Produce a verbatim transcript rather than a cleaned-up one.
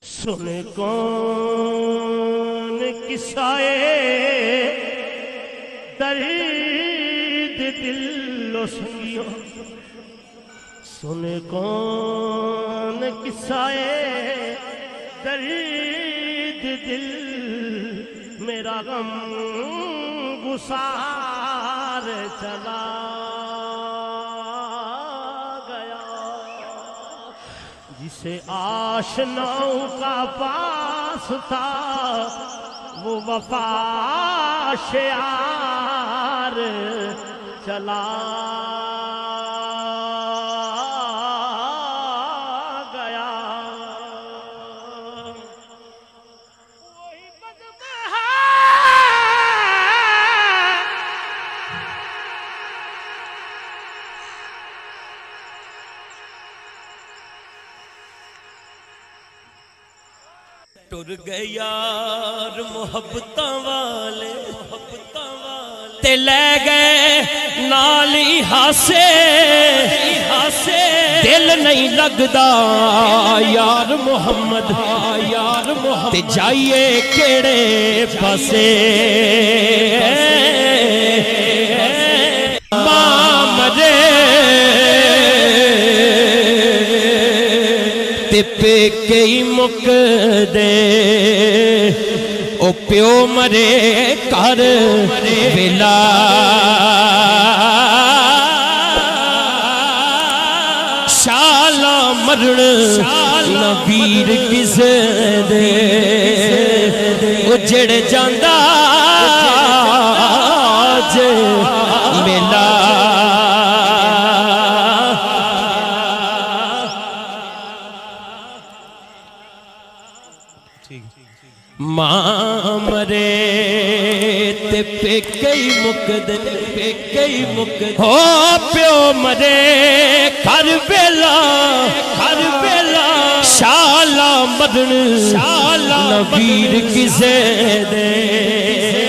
سن کون قصائے درد دل و سنگیوں، سن کون قصائے درد دل، میرا غم گسار چلا گیا، جسے آشناؤں کا پاس تھا وہ وفا شعار چلا گیا۔ وہی قدم ہے ٹر گئے یار محبتاں والے، محبتاں والے تے لے گئے نالی ہاسے ہاسے، دل نہیں لگدا یار محمد یار محمد تے جائیے کیڑے پاسے، ماں مرے تے پیکے ہی مک دے، او پیو مرے کر ویلا، شالا مرن نہ ویر کسے دے، اجڑ جاندہ جے میلا، ماں مرے تے پیکے ہی مکدن پیکے ہی مکدن، ہو پیو مرے کربلا کربلا، شالا مرن نہ ویر کسے دے،